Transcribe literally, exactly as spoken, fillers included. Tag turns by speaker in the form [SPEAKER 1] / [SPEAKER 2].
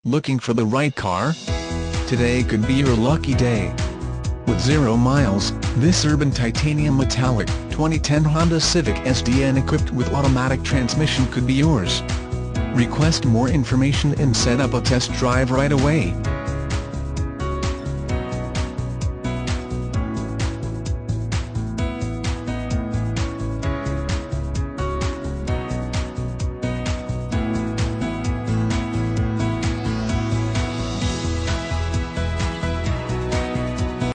[SPEAKER 1] Looking for the right car? Today could be your lucky day. With zero miles, this urban titanium metallic, twenty ten Honda Civic S D N equipped with automatic transmission could be yours. Request more information and set up a test drive right away.